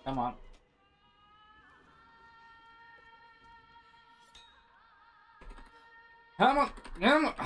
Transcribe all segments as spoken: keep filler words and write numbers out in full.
Come on. Come on. Come on.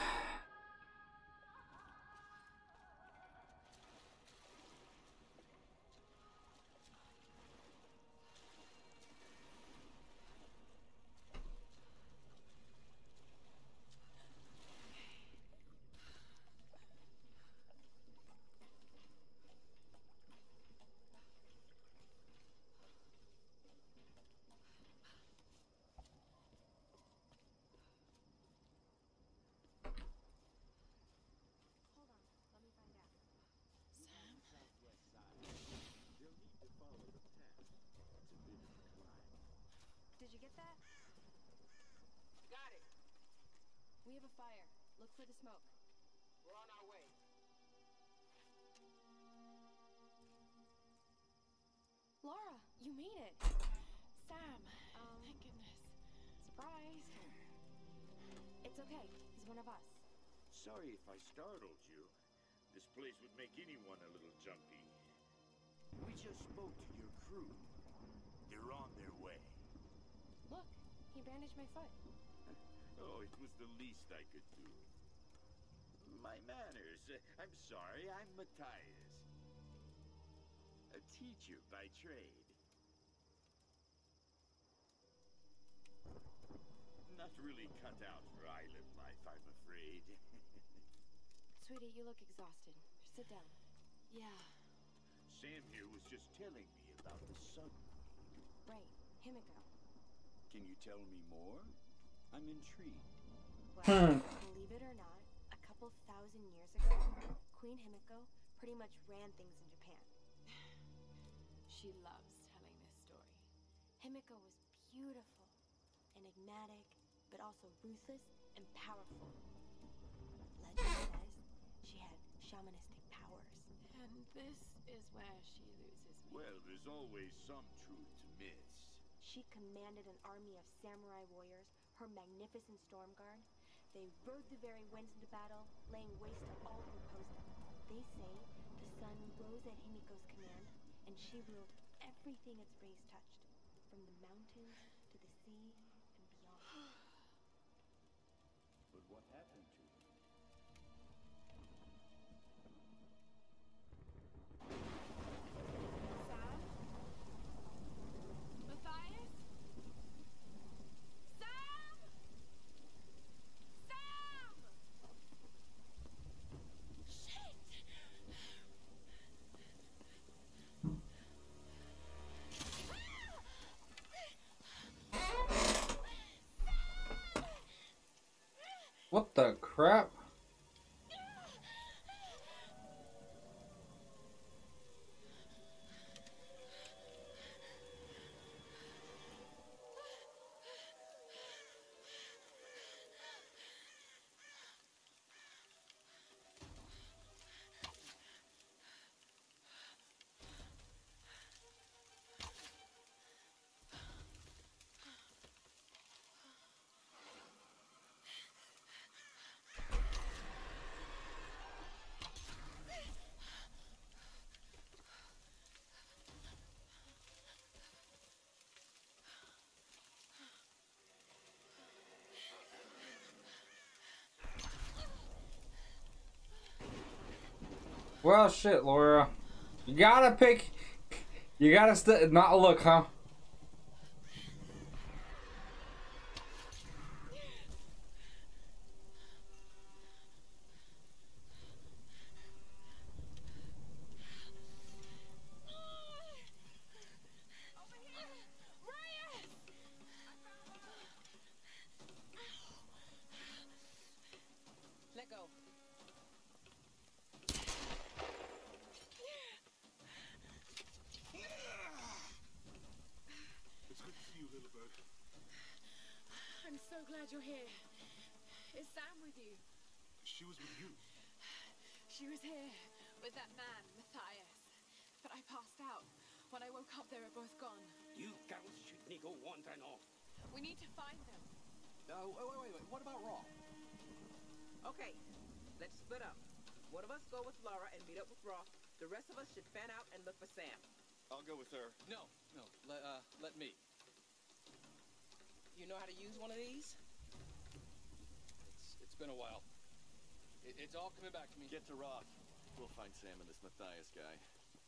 Did you get that? Got it. We have a fire. Look for the smoke. We're on our way. Laura, you made it. Sam. Um, Thank goodness. Surprise. It's okay. He's one of us. Sorry if I startled you. This place would make anyone a little jumpy. We just spoke to your crew. They're on their way. Look, he bandaged my foot. Oh, it was the least I could do. My manners. Uh, I'm sorry, I'm Matthias. A teacher by trade. Not really cut out for island life, I'm afraid. Sweetie, you look exhausted. Sit down. Yeah. Sam here was just telling me about the sun. Right, Himiko. Can you tell me more? I'm intrigued. Well, believe it or not, a couple thousand years ago, Queen Himiko pretty much ran things in Japan. She loves telling this story. Himiko was beautiful, enigmatic, but also ruthless and powerful. Legend says she had shamanistic powers. And this is where she loses me. Well, there's always some truth to myths. She commanded an army of samurai warriors, her magnificent storm guard. They rode the very winds into battle, laying waste to all who opposed them. They say the sun rose at Himiko's command, and she ruled everything its rays touched, from the mountains to the sea and beyond. But what happened to them? Sam? Matthias? Sam? Sam! Shit! What the crap? Well, shit, Laura. You gotta pick. You gotta st not look, huh? Let go. It's good to see you, little bird. I'm so glad you're here. Is Sam with you? She was with you. She was here with that man, Matthias. But I passed out. When I woke up, they were both gone. You girls shouldn't go wandering off. We need to find them. Uh, wait, wait, wait, wait. What about Raw? Okay, let's split up. One of us go with Laura and meet up with Roth. The rest of us should fan out and look for Sam. I'll go with her. No, no, let, uh, let me. You know how to use one of these? It's, it's been a while. It, it's all coming back to me. Get to Roth. We'll find Sam and this Matthias guy.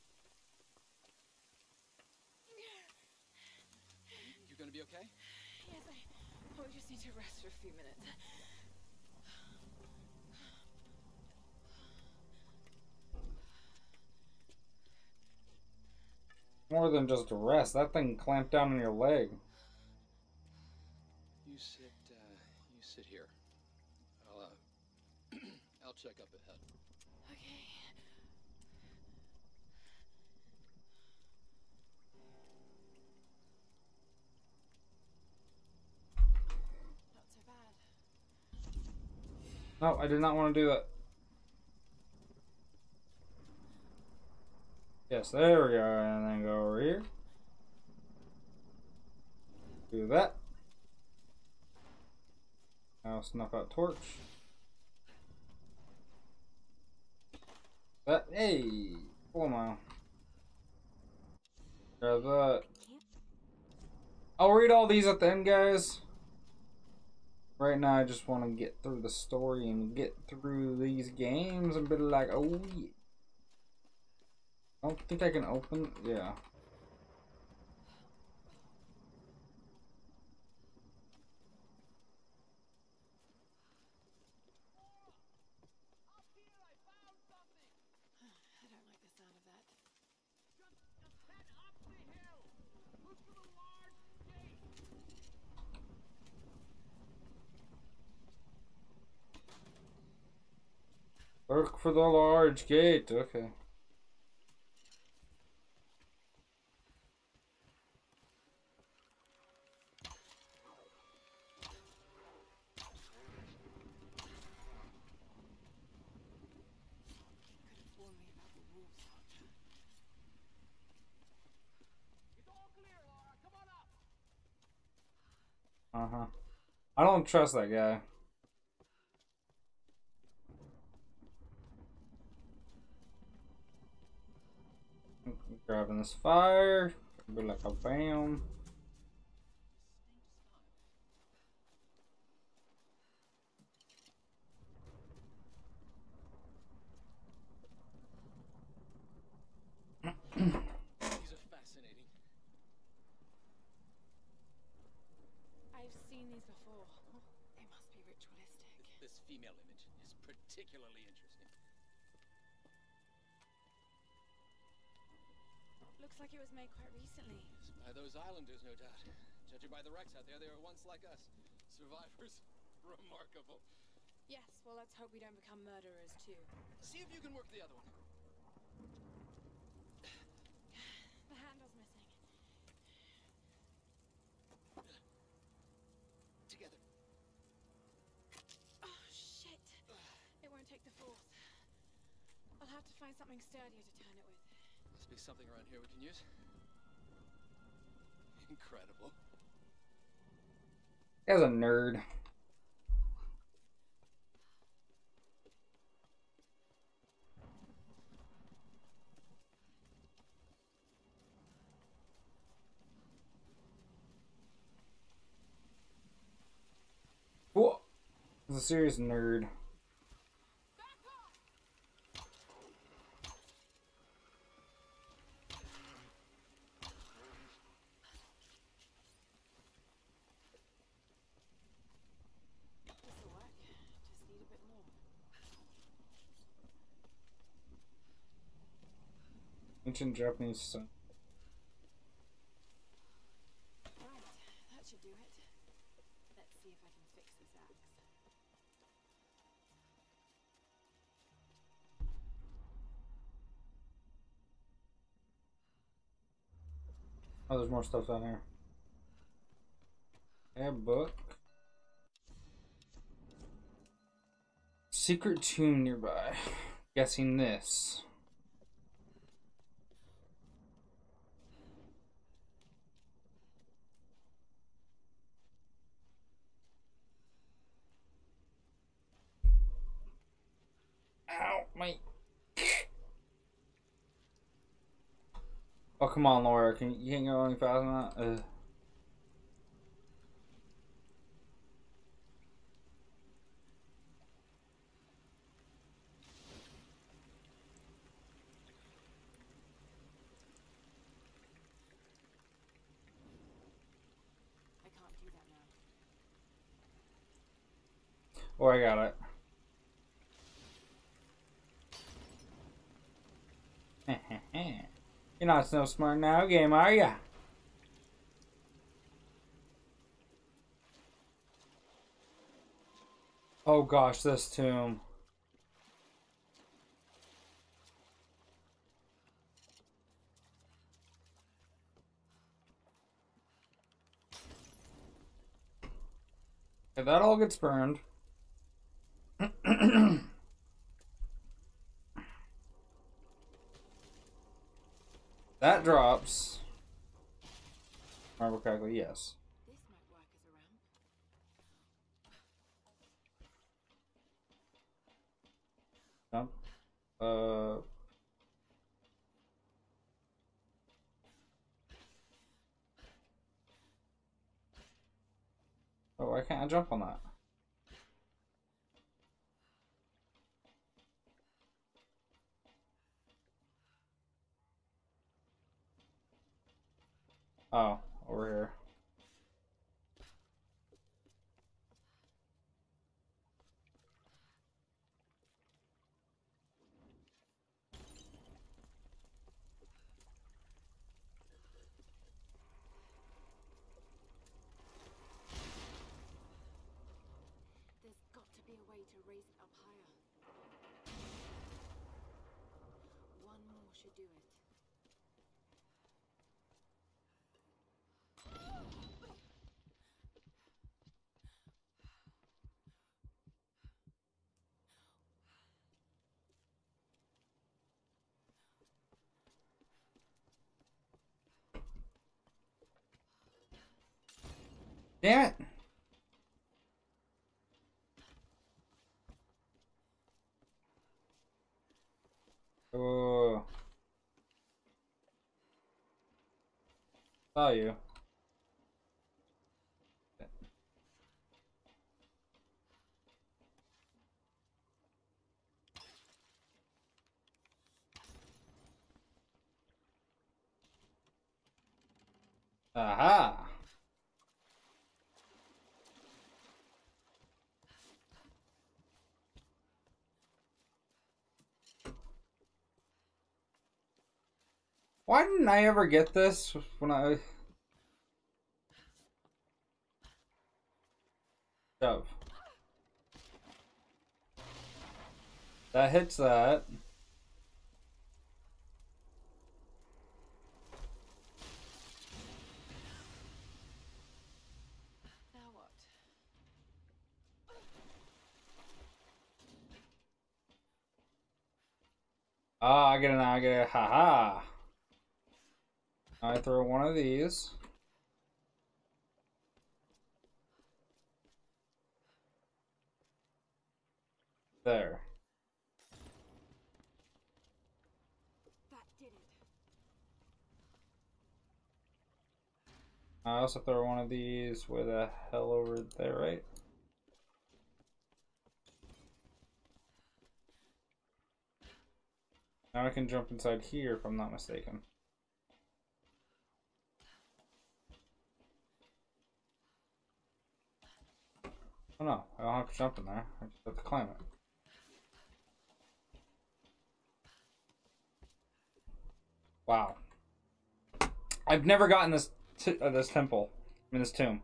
You gonna be okay? Yes, I... Oh, we just need to rest for a few minutes. More than just a rest. That thing clamped down on your leg. You sit, uh, you sit here. I'll, uh, I'll check up ahead. Okay. Not so bad. No, I did not want to do that. Yes, there we go. And then go over here. Do that. Now snuff out torch. That, hey, full mile. Grab that. I'll read all these at the end, guys. Right now, I just want to get through the story and get through these games and be like, oh yeah. I don't think I can open, yeah. I don't like the sound of that. Head up the hill! Look for the large gate! Look for the large gate, okay. Could have warned me about the wolves, Doctor. It's all clear, Laura. Come on up! Uh-huh. I don't trust that guy. Grabbing this fire. Be like a bam. These are fascinating. I've seen these before. They must be ritualistic. This, this female image is particularly interesting. Looks like it was made quite recently. Yes, by those islanders, no doubt. Judging by the wrecks out there, they were once like us. Survivors. Remarkable. Yes, well, let's hope we don't become murderers, too. See if you can work the other one. The handle's missing. Together. Oh, shit. It won't take the force. I'll have to find something sturdier to turn it with. Must be something around here we can use. Incredible. Guy's a nerd. Whoa. He's a serious nerd. This'll work. Just need a bit more. Ancient Japanese son. Right, that should do it. Let's see if I can fix this axe. Oh, there's more stuff down here. A book. Secret tomb nearby. Guessing this. Ow, my. Oh, come on, Laura. Can you can't go any faster than that? Ugh. I can't do that now. Oh, I got it. You're not so smart now, game, are ya? Oh gosh, this tomb. If that all gets burned. That drops. Remember correctly, yes. This might work as a ramp. Jump. Uh. Oh, why can't I jump on that? Oh, over here. There's got to be a way to raise it up higher. One more should do it. Damn it! Oh. Saw you. Aha! Why didn't I ever get this when I... Shove. That hits that. Now what? Ah, I get it now, I get it. Haha! I throw one of these. There. That did it. I also throw one of these with a hell over there, right? Now I can jump inside here if I'm not mistaken. Oh no, I don't have to jump in there. I just have to climb it. Wow. I've never gotten this t uh, this temple. I mean, this tomb.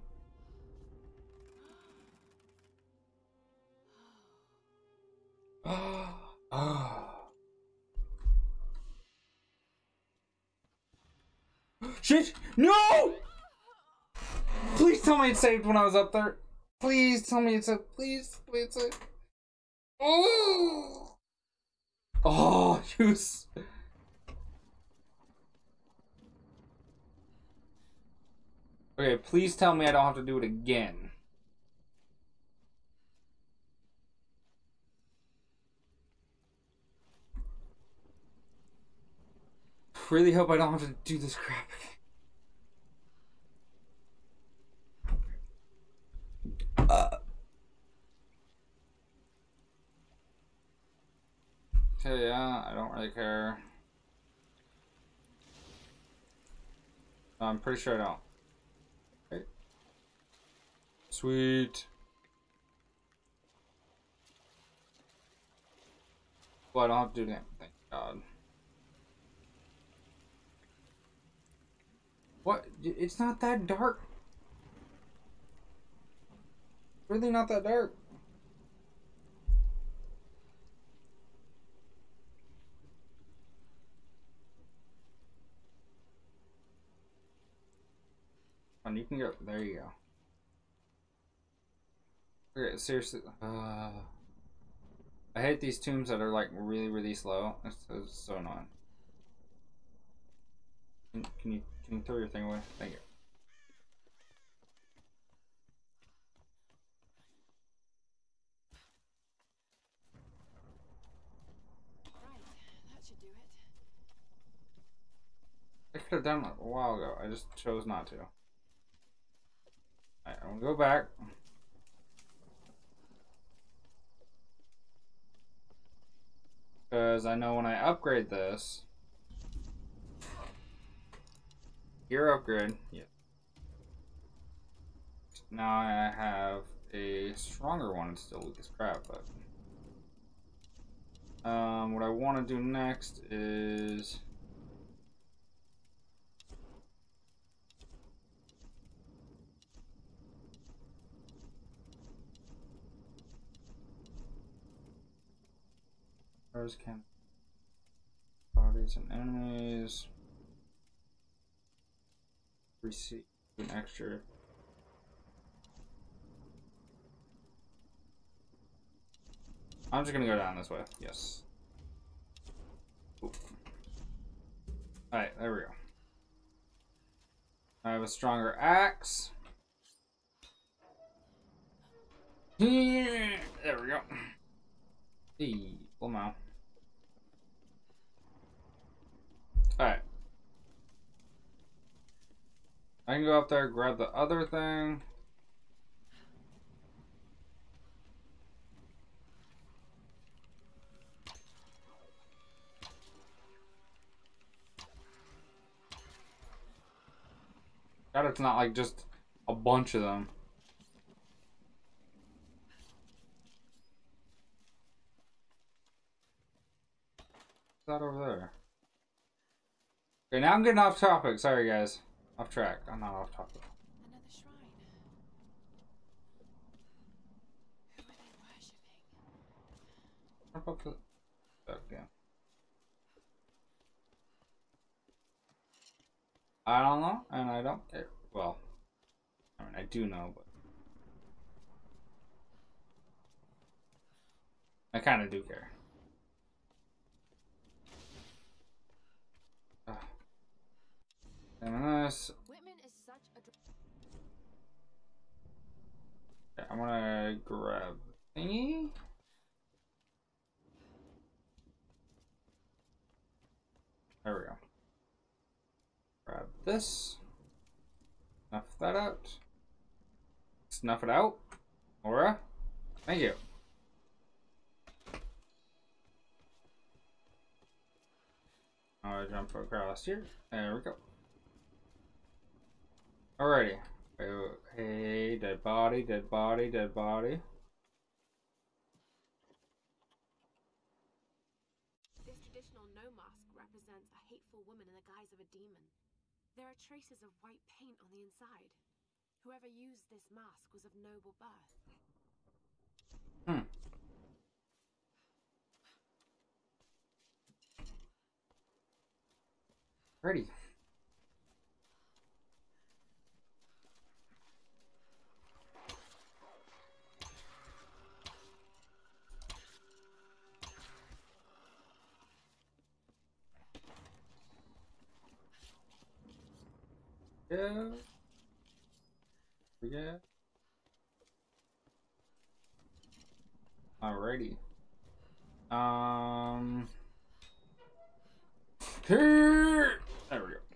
Shit! No! Please tell me it saved when I was up there. Please tell me it's a. Please, please. It's a, oh! Oh, juice. Okay, please tell me I don't have to do it again. really hope I don't have to do this crap again. Uh. Okay, yeah, I don't really care. No, I'm pretty sure I don't. Okay. Sweet. Well, I don't have to do that. Thank God. What? It's not that dark. Really not that dark. And you can go. There you go. Okay, seriously. Uh, I hate these tombs that are like really, really slow. It's, it's so annoying. Can, can you can you throw your thing away? Thank you. Right, that should do it. I could have done it a while ago. I just chose not to. Alright, I'm gonna go back. Because I know when I upgrade this. Gear upgrade. Yeah. Now I have a stronger one. It's still weak as crap, but. Um, what I want to do next is. Where's can bodies and enemies. Receive an extra. I'm just gonna go down this way. Yes. Alright, there we go. I have a stronger axe. There we go. Hey, Lamau. Alright. I can go up there, grab the other thing. God, it's not like just a bunch of them. What's that over there? Okay, now I'm getting off topic. Sorry, guys. Off track. I'm not off topic. Another shrine. Who are they worshipping? Jump up to the again. I don't know, and I don't care. Well, I mean, I do know, but I kind of do care. Ugh. And this. Whitman is such a. Okay, I'm gonna grab thingy. There we go. Grab this. Snuff that out. Snuff it out. Aura. Thank you. I'll jump across here. There we go. Alrighty. Hey, dead body, dead body, dead body. This traditional no mask represents a hateful woman in the guise of a demon. There are traces of white paint on the inside. Whoever used this mask was of noble birth. Hmm. Ready. Yeah. Yeah. Alrighty. Um. Here.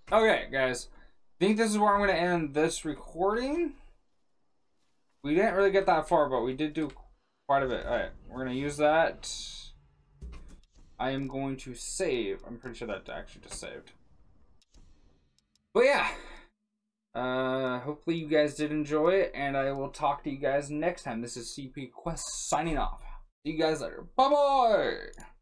Okay, guys. I think this is where I'm going to end this recording. We didn't really get that far, but we did do quite a bit. Alright, we're going to use that. I am going to save. I'm pretty sure that actually just saved. But yeah. Uh, hopefully you guys did enjoy it, and I will talk to you guys next time. This is C P Quest signing off. See you guys later. Bye-bye!